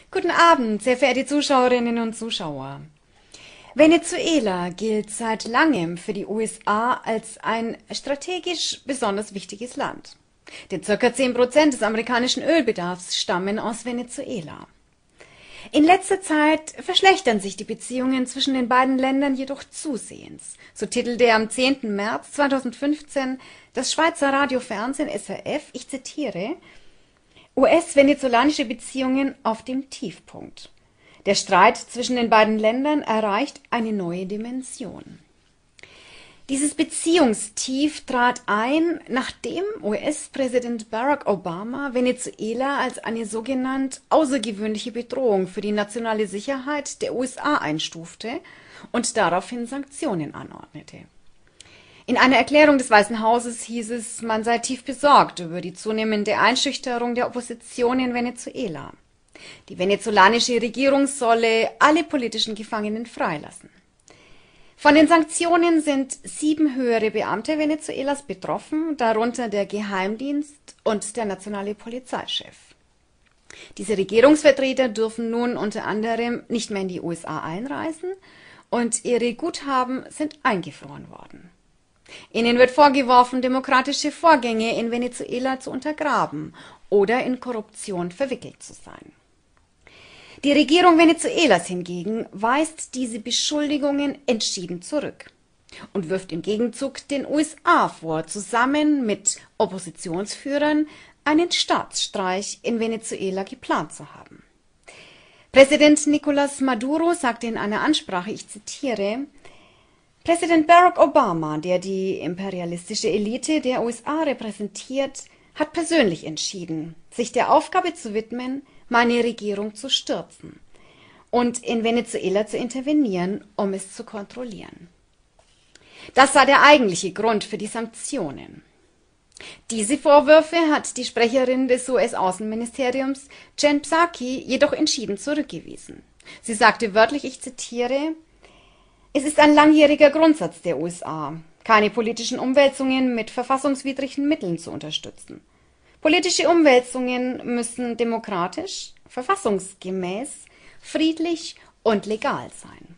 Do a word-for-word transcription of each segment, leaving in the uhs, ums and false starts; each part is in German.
Guten Abend, sehr verehrte Zuschauerinnen und Zuschauer. Venezuela gilt seit langem für die U S A als ein strategisch besonders wichtiges Land. Denn ca. zehn Prozent des amerikanischen Ölbedarfs stammen aus Venezuela. In letzter Zeit verschlechtern sich die Beziehungen zwischen den beiden Ländern jedoch zusehends. So titelte am zehnten März zweitausendfünfzehn das Schweizer Radiofernsehen S R F, ich zitiere, U S-venezolanische Beziehungen auf dem Tiefpunkt. Der Streit zwischen den beiden Ländern erreicht eine neue Dimension. Dieses Beziehungstief trat ein, nachdem U S-Präsident Barack Obama Venezuela als eine sogenannte außergewöhnliche Bedrohung für die nationale Sicherheit der U S A einstufte und daraufhin Sanktionen anordnete. In einer Erklärung des Weißen Hauses hieß es, man sei tief besorgt über die zunehmende Einschüchterung der Opposition in Venezuela. Die venezolanische Regierung solle alle politischen Gefangenen freilassen. Von den Sanktionen sind sieben höhere Beamte Venezuelas betroffen, darunter der Geheimdienst und der nationale Polizeichef. Diese Regierungsvertreter dürfen nun unter anderem nicht mehr in die U S A einreisen und ihre Guthaben sind eingefroren worden. Ihnen wird vorgeworfen, demokratische Vorgänge in Venezuela zu untergraben oder in Korruption verwickelt zu sein. Die Regierung Venezuelas hingegen weist diese Beschuldigungen entschieden zurück und wirft im Gegenzug den U S A vor, zusammen mit Oppositionsführern einen Staatsstreich in Venezuela geplant zu haben. Präsident Nicolás Maduro sagte in einer Ansprache, ich zitiere, Präsident Barack Obama, der die imperialistische Elite der U S A repräsentiert, hat persönlich entschieden, sich der Aufgabe zu widmen, meine Regierung zu stürzen und in Venezuela zu intervenieren, um es zu kontrollieren. Das sei der eigentliche Grund für die Sanktionen. Diese Vorwürfe hat die Sprecherin des U S-Außenministeriums Jen Psaki jedoch entschieden zurückgewiesen. Sie sagte wörtlich, ich zitiere, es ist ein langjähriger Grundsatz der U S A, keine politischen Umwälzungen mit verfassungswidrigen Mitteln zu unterstützen. Politische Umwälzungen müssen demokratisch, verfassungsgemäß, friedlich und legal sein.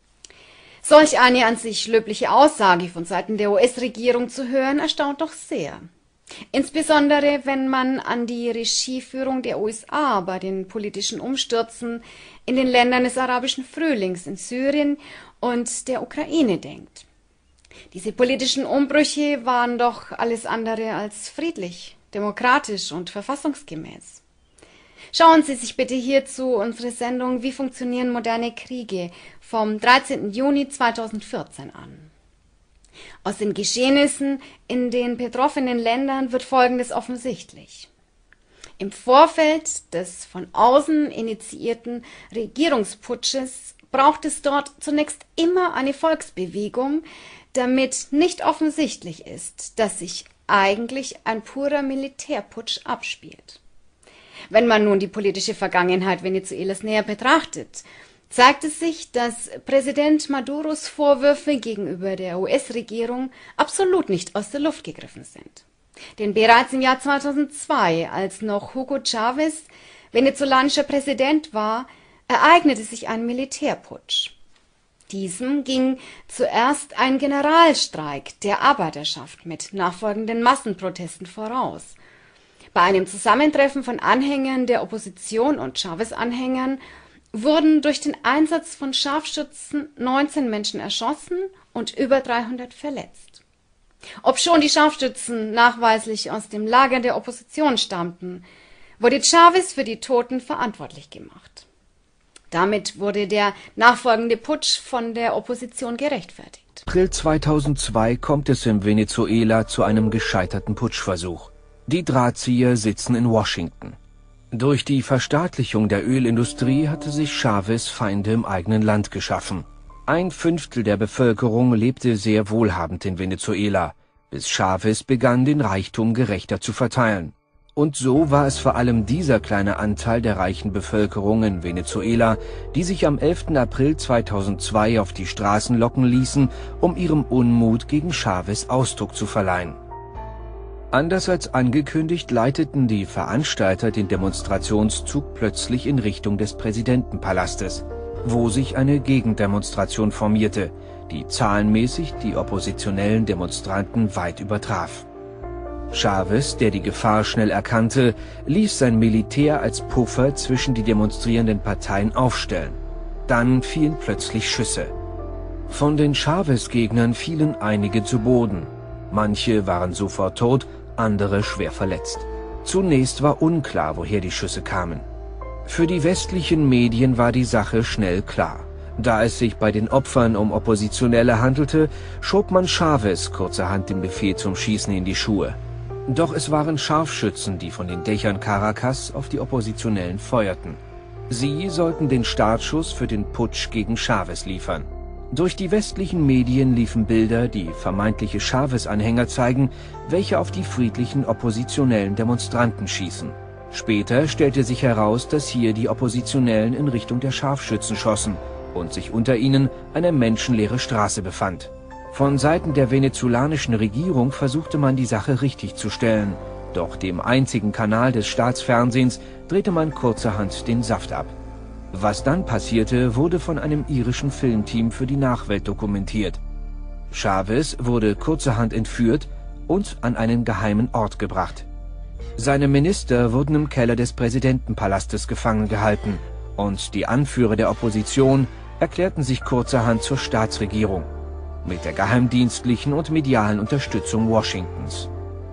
Solch eine an sich löbliche Aussage von Seiten der U S-Regierung zu hören, erstaunt doch sehr. Insbesondere, wenn man an die Regieführung der U S A bei den politischen Umstürzen in den Ländern des arabischen Frühlings in Syrien und der Ukraine denkt. Diese politischen Umbrüche waren doch alles andere als friedlich, demokratisch und verfassungsgemäß. Schauen Sie sich bitte hierzu unsere Sendung Wie funktionieren moderne Kriege vom dreizehnten Juni zweitausendvierzehn an. Aus den Geschehnissen in den betroffenen Ländern wird Folgendes offensichtlich. Im Vorfeld des von außen initiierten Regierungsputsches braucht es dort zunächst immer eine Volksbewegung, damit nicht offensichtlich ist, dass sich eigentlich ein purer Militärputsch abspielt. Wenn man nun die politische Vergangenheit Venezuelas näher betrachtet, zeigt es sich, dass Präsident Maduros Vorwürfe gegenüber der U S-Regierung absolut nicht aus der Luft gegriffen sind. Denn bereits im Jahr zweitausendzwei, als noch Hugo Chávez venezolanischer Präsident war, ereignete sich ein Militärputsch. Diesem ging zuerst ein Generalstreik der Arbeiterschaft mit nachfolgenden Massenprotesten voraus. Bei einem Zusammentreffen von Anhängern der Opposition und Chávez-Anhängern wurden durch den Einsatz von Scharfschützen neunzehn Menschen erschossen und über dreihundert verletzt. Obschon die Scharfschützen nachweislich aus dem Lager der Opposition stammten, wurde Chávez für die Toten verantwortlich gemacht. Damit wurde der nachfolgende Putsch von der Opposition gerechtfertigt. Im April zweitausendzwei kommt es in Venezuela zu einem gescheiterten Putschversuch. Die Drahtzieher sitzen in Washington. Durch die Verstaatlichung der Ölindustrie hatte sich Chávez Feinde im eigenen Land geschaffen. Ein Fünftel der Bevölkerung lebte sehr wohlhabend in Venezuela, bis Chávez begann, den Reichtum gerechter zu verteilen. Und so war es vor allem dieser kleine Anteil der reichen Bevölkerung in Venezuela, die sich am elften April zweitausendzwei auf die Straßen locken ließen, um ihrem Unmut gegen Chávez Ausdruck zu verleihen. Anders als angekündigt, leiteten die Veranstalter den Demonstrationszug plötzlich in Richtung des Präsidentenpalastes, wo sich eine Gegendemonstration formierte, die zahlenmäßig die oppositionellen Demonstranten weit übertraf. Chávez, der die Gefahr schnell erkannte, ließ sein Militär als Puffer zwischen die demonstrierenden Parteien aufstellen. Dann fielen plötzlich Schüsse. Von den Chávez-Gegnern fielen einige zu Boden. Manche waren sofort tot, andere schwer verletzt. Zunächst war unklar, woher die Schüsse kamen. Für die westlichen Medien war die Sache schnell klar. Da es sich bei den Opfern um Oppositionelle handelte, schob man Chávez kurzerhand den Befehl zum Schießen in die Schuhe. Doch es waren Scharfschützen, die von den Dächern Caracas auf die Oppositionellen feuerten. Sie sollten den Startschuss für den Putsch gegen Chávez liefern. Durch die westlichen Medien liefen Bilder, die vermeintliche Chávez-Anhänger zeigen, welche auf die friedlichen oppositionellen Demonstranten schießen. Später stellte sich heraus, dass hier die Oppositionellen in Richtung der Scharfschützen schossen und sich unter ihnen eine menschenleere Straße befand. Von Seiten der venezolanischen Regierung versuchte man, die Sache richtig zu stellen, doch dem einzigen Kanal des Staatsfernsehens drehte man kurzerhand den Saft ab. Was dann passierte, wurde von einem irischen Filmteam für die Nachwelt dokumentiert. Chávez wurde kurzerhand entführt und an einen geheimen Ort gebracht. Seine Minister wurden im Keller des Präsidentenpalastes gefangen gehalten und die Anführer der Opposition erklärten sich kurzerhand zur Staatsregierung, mit der geheimdienstlichen und medialen Unterstützung Washingtons.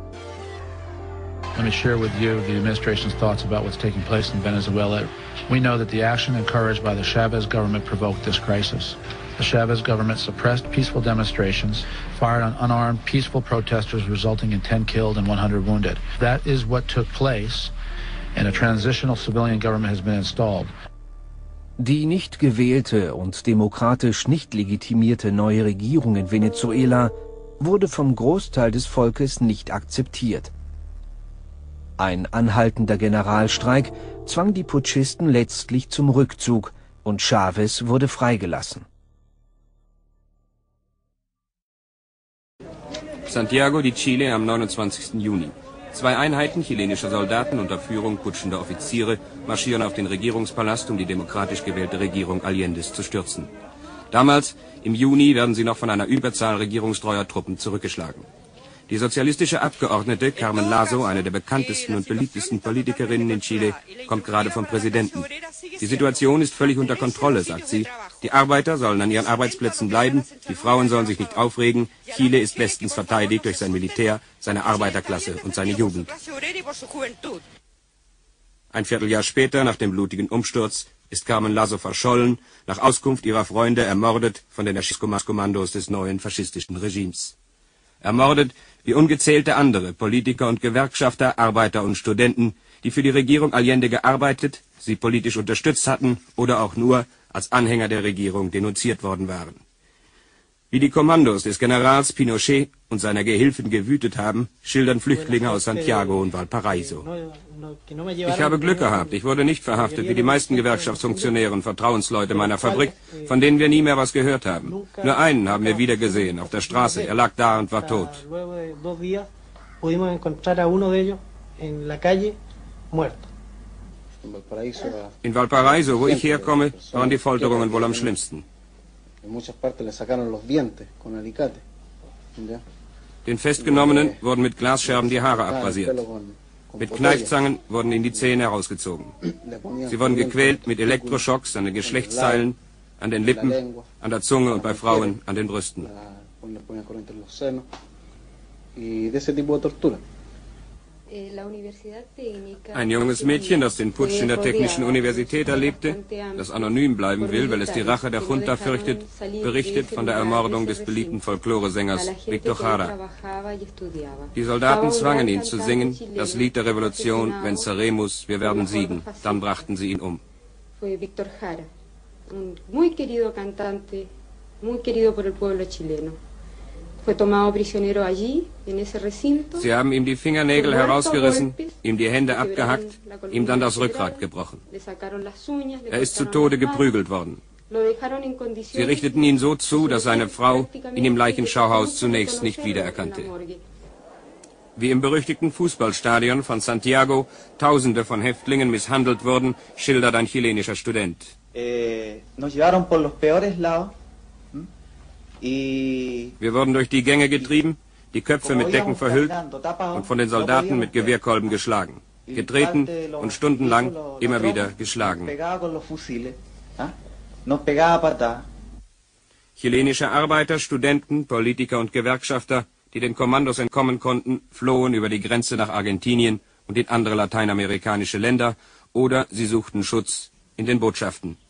Let me share with you the administration's thoughts about what's taking place in Venezuela. We know that the action encouraged by the Chávez government provoked this crisis. The Chávez government suppressed peaceful demonstrations, fired on unarmed, peaceful protesters, resulting in ten killed and one hundred wounded. That is what took place, and a transitional civilian government has been installed. Die nicht gewählte und demokratisch nicht legitimierte neue Regierung in Venezuela wurde vom Großteil des Volkes nicht akzeptiert. Ein anhaltender Generalstreik zwang die Putschisten letztlich zum Rückzug und Chávez wurde freigelassen. Santiago de Chile am neunundzwanzigsten Juni. Zwei Einheiten chilenischer Soldaten unter Führung putschender Offiziere marschieren auf den Regierungspalast, um die demokratisch gewählte Regierung Allendes zu stürzen. Damals, im Juni, werden sie noch von einer Überzahl regierungstreuer Truppen zurückgeschlagen. Die sozialistische Abgeordnete Carmen Lazo, eine der bekanntesten und beliebtesten Politikerinnen in Chile, kommt gerade vom Präsidenten. Die Situation ist völlig unter Kontrolle, sagt sie. Die Arbeiter sollen an ihren Arbeitsplätzen bleiben, die Frauen sollen sich nicht aufregen. Chile ist bestens verteidigt durch sein Militär, seine Arbeiterklasse und seine Jugend. Ein Vierteljahr später, nach dem blutigen Umsturz, ist Carmen Lazo verschollen, nach Auskunft ihrer Freunde ermordet von den Erschießungskommandos des neuen faschistischen Regimes. Ermordet wie ungezählte andere Politiker und Gewerkschafter, Arbeiter und Studenten, die für die Regierung Allende gearbeitet, sie politisch unterstützt hatten oder auch nur als Anhänger der Regierung denunziert worden waren. Wie die Kommandos des Generals Pinochet und seiner Gehilfen gewütet haben, schildern Flüchtlinge aus Santiago und Valparaiso. Ich habe Glück gehabt, ich wurde nicht verhaftet wie die meisten Gewerkschaftsfunktionäre und Vertrauensleute meiner Fabrik, von denen wir nie mehr was gehört haben. Nur einen haben wir wieder gesehen, auf der Straße, er lag da und war tot. In Valparaiso, wo ich herkomme, waren die Folterungen wohl am schlimmsten. Den Festgenommenen wurden mit Glasscherben die Haare abrasiert. Mit Kneifzangen wurden ihnen die Zähne herausgezogen. Sie wurden gequält mit Elektroschocks an den Geschlechtsteilen, an den Lippen, an der Zunge und bei Frauen an den Brüsten. Ein junges Mädchen, das den Putsch in der Technischen Universität erlebte, das anonym bleiben will, weil es die Rache der Junta fürchtet, berichtet von der Ermordung des beliebten Folkloresängers Víctor Jara. Die Soldaten zwangen ihn zu singen, das Lied der Revolution, Venceremos, wir werden siegen. Dann brachten sie ihn um. Sie haben ihm die Fingernägel herausgerissen, ihm die Hände abgehackt, ihm dann das Rückgrat gebrochen. Er ist zu Tode geprügelt worden. Sie richteten ihn so zu, dass seine Frau ihn im Leichenschauhaus zunächst nicht wiedererkannte. Wie im berüchtigten Fußballstadion von Santiago Tausende von Häftlingen misshandelt wurden, schildert ein chilenischer Student. Eh, nos llevaron por los peores lados. Y Wir wurden durch die Gänge getrieben, die Köpfe mit Decken verhüllt und von den Soldaten mit Gewehrkolben geschlagen. Getreten und stundenlang immer wieder geschlagen. Chilenische Arbeiter, Studenten, Politiker und Gewerkschafter, die den Kommandos entkommen konnten, flohen über die Grenze nach Argentinien und in andere lateinamerikanische Länder oder sie suchten Schutz in den Botschaften.